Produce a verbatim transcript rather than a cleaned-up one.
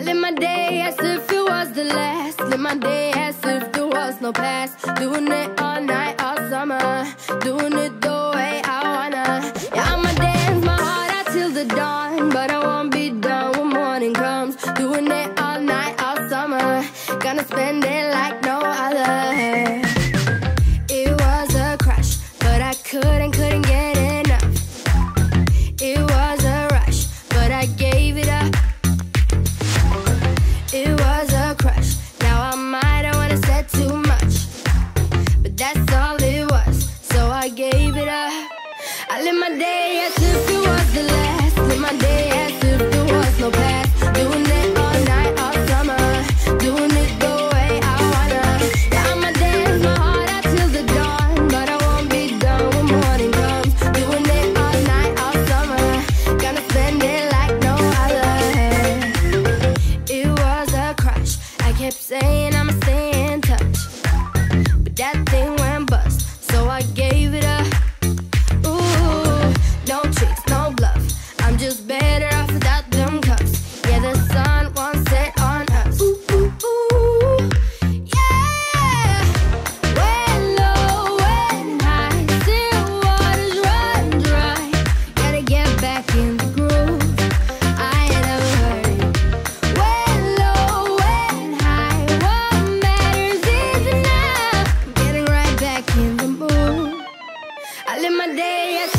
live my day as if it was the last. Live my day as if there was no past. Doing it all night, all summer. Doing it the way I wanna. Yeah, I'ma dance my heart out till the dawn, but I won't be done when morning comes. Doing it all night, all summer. Gonna spend it like no other. It was a crush, but I couldn't, couldn't get enough. It was a rush, but I gave it up. It was a crush. Now I might have wanna said too much, but that's all it was, so I gave it up. I live my day as if it was the last. Live my day as if there was no past. Doing it all night, all summer. Doing it the way I wanna. Yeah, I'ma dance my heart out till the dawn, but I won't be done when morning comes. Doing it all night, all summer. Gonna spend it like no other. It was a crush. I kept saying I'ma stay in touch, but that thing went bust, so I gave it up. Ooh, no tricks, no bluff. I'm just better off without them cuffs. Yeah, the sun won't set on us. Ooh, ooh, ooh, yeah. When low, when high, still waters run dry. Gotta get back in the groove. I ain't never heard it. When low, when high, what matters is enough. Getting right back in the mood. I live my day as